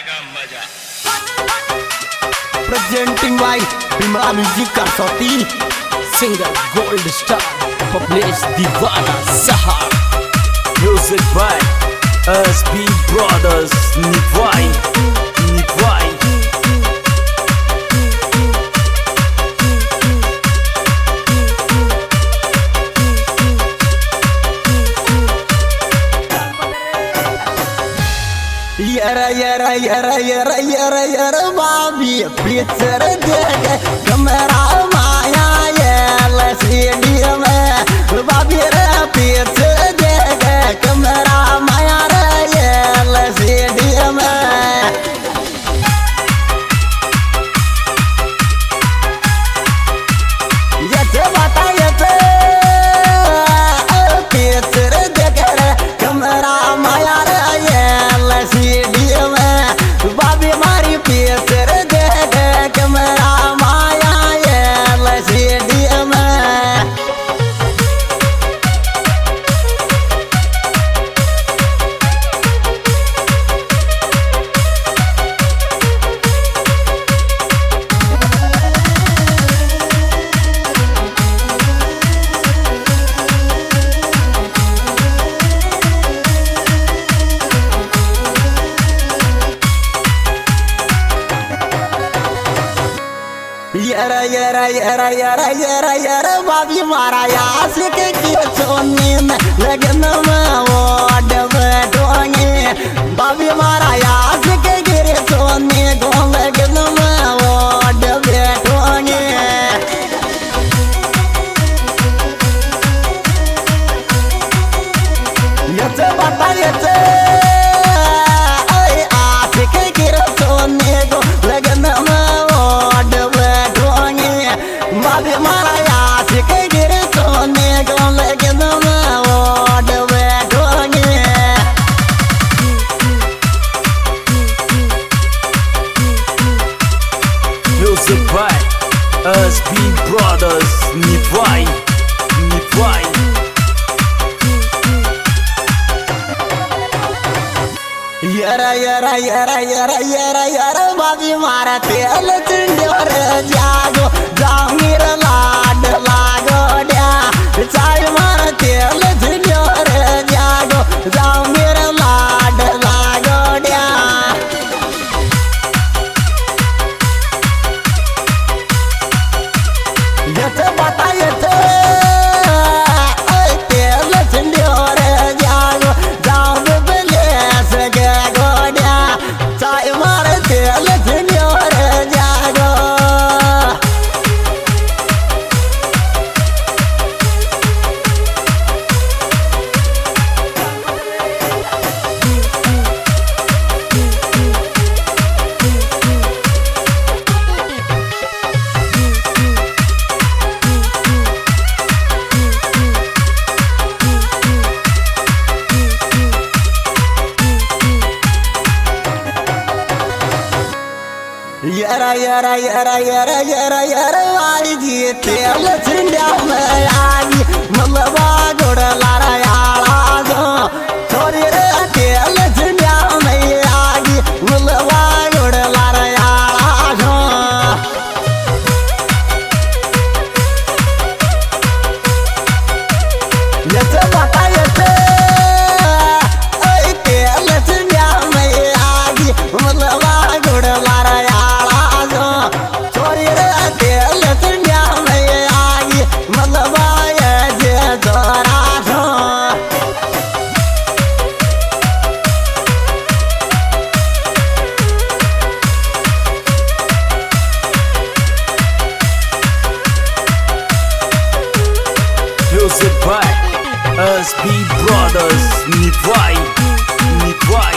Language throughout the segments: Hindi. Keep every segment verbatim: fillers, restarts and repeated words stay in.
आएगा मजा। प्रेजेंटिंग बाय बिमला म्यूजिक का सौती सिंगर गोल्ड स्टार पब्लिश दीवाना सहार music by S B brothers निभाई निभाई Yara yara yara yara yara yara babi pizza dega kamera maya yela sidia me babi ra pizza dega kamera maya ra yela sidia me yete bata yete pizza dega kamera maya ra सीढ़ी में बाबी मारी पीछे दे दे कमरा माया ये सीढ़ी में yara yara yara yara yara yara babi mara yaas ke kichoni me lagna ma wad bedongi babi mara yaas ke gire choni go lagna ma wad bedongi yete bata yete ai aas ke gire choni go lagna ma babi mara yaas ke gire choni go lagna ma wad bedongi music by S B brothers निभाई निभाई yara yara yara yara yara yara babi mara tel chindor jago jamir lad lago dia chai mara tel chindor jago jamir lad lago dia yete bata yete ai tel chindor jago jago bele sege chai mara tel chindor jago yara yara yara yara yara yara ai ji tel chinda me ai malwa goda lara yala jo chori re tel chinda me ai malwa goda lara yala jo yete bata yete ai tel chinda me ai malwa goda lara music by S B brothers निभाई निभाई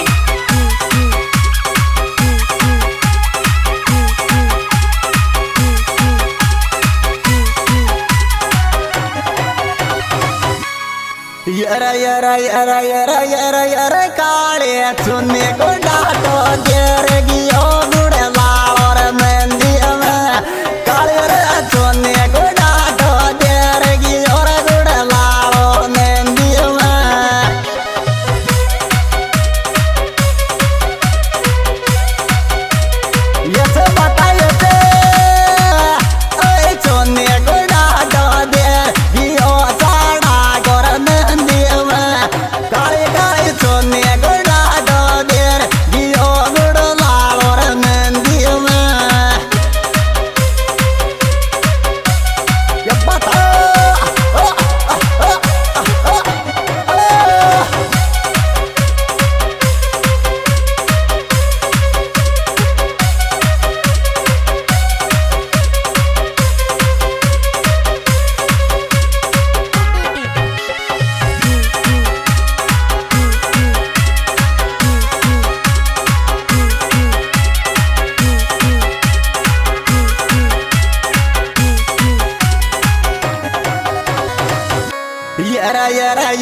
yara yara yara yara yara yara kaale sunne ko dato dergi o gude laor mendi ame kaale re sunne ko dato dergi or gude laor mendi ame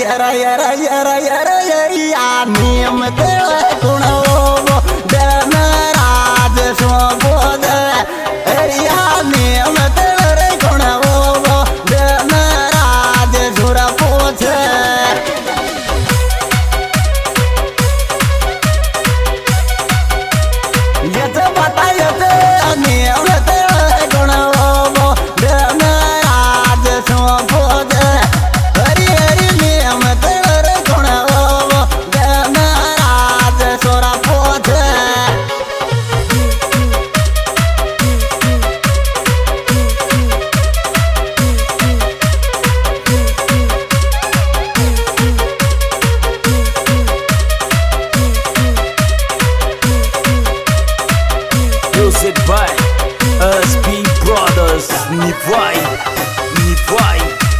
यरा यरा यरा यरा यरिया नियम तेरे कुणो दन राज सोबोद यरिया नियम तेरे कुणो दन राज सुर पोछ यत बता यत नियम तेरे कुणो दन राज सोबोद हरि हरि नियम तेरे कुणो दन राज सुर पोछ Music by S B Brothers. Nivai, Nivai.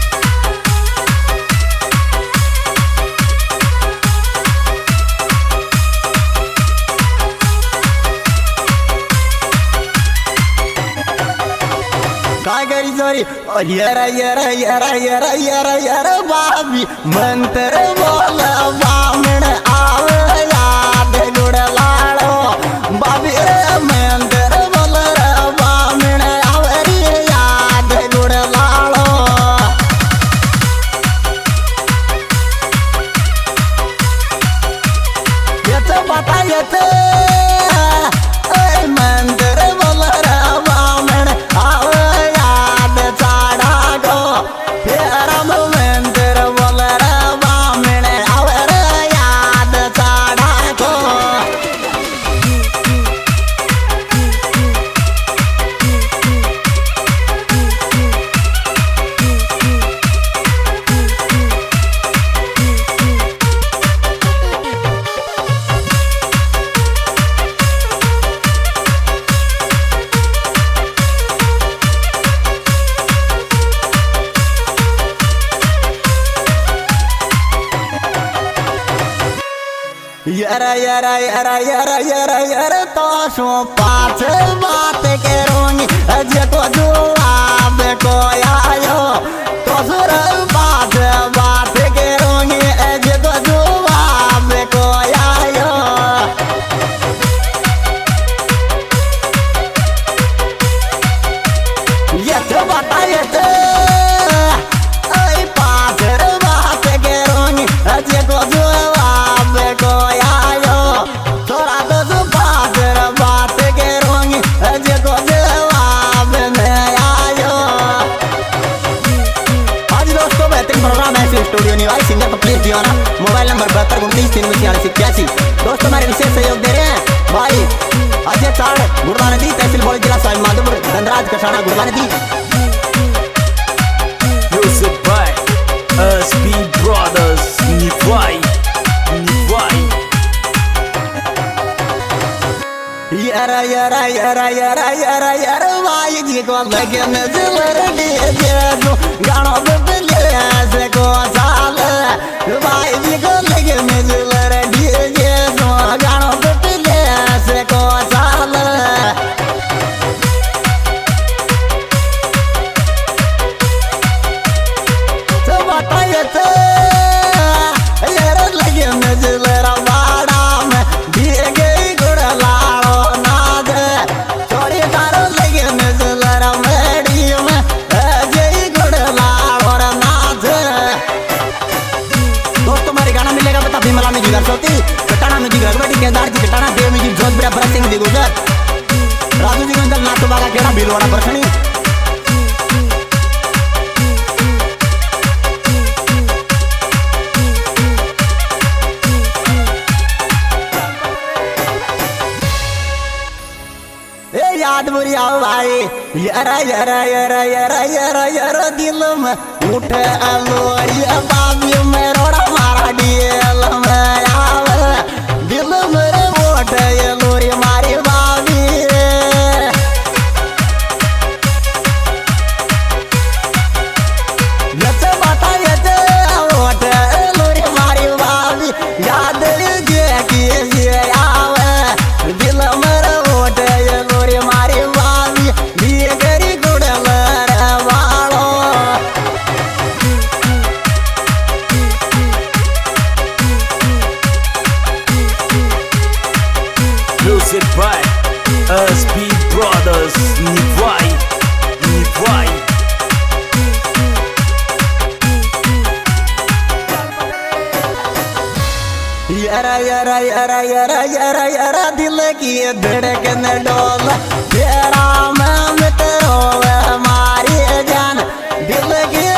काय करी सॉरी यरा यरा यरा यरा यरा यरा बाबी मंत्र बोल बामण आव याद गुड़ लाड़ो बाबी रे मंत्र बोल रे बामण आव रे याद गुड़ लाड़ो यत बता यत ऐ मंत्र बोल रे बामण आव याद चाड़ा गो राम मंत्र बोल रे बामण आव रे याद चाड़ा गो यरा यरा यरा यरा यरा यरा तो सो पाँच बात करूंगी अजय को जवाब को आयो तो सुर पाँच बात करूंगी अजय को जवाब को आयो यत बता यत ऐ पाँच बात करूंगी अजय को जवाब को आयो थोड़ा तो सुपाद बात करूंगी अजय को जवाब में आयो आज दोस्तों बेहतरीन प्रोग्राम है स्टूडियो निवाई सिंगर को प्लीज दियो ना मोबाइल नंबर बहत्तर उनतीस तीन सौ छियालीस इक्यासी दोस्तों हमारे विशेष सहयोग दे रहे हैं भाई अजय चाड़ गुड़वा नदी तहसील बौली जिला स्वामी माधोपुर धनराज कसाना गुड़वा नदी Music by S B Brothers. Nivai, Nivai. यरा यरा यरा यरा यरा यरा भाई जी को लगे नजर रे जो गाना बदले से को साल भाई जी को लगे नजर रे जो गाना बदले से को साल तो बताइए तो यार लगे नजर वाड़ा में दिए गई गुड़ लाड़ो नाद छोड़ी तारो लगे नजर मेड़ी में जय गुड़ लाड़ो नाद दोस्तों हमारे गाना मिलेगा बता भीमला में जिगर सोती कटाना में जिगर रघुवटी केदार जी कटाना देव में जिगर जोधपुर भरत सिंह जी गुजर राजू जी गंजल नाटो बागा केड़ा भीलवाड़ा परसणी याद बुरी आओ भाई यरा यरा यरा यरा यरा यरा दिल में उठे अलोरिया बाबी में रोड़ा मारा दिल में आवे दिल में उठे अलोरी मारी बाबी यत बता यत उठे अलोरी मारी बाबी याद जे की जे आवे दिल में उठे अलोरी मारी बाबी दिए करी गुड़ल रे वालो Music by S B Brothers. Nivai, Nivai. यारा यारा यारा यारा यारा यारा दिल की धड़कन डोल तेरा मैं मित्रों हमारी जान दिल की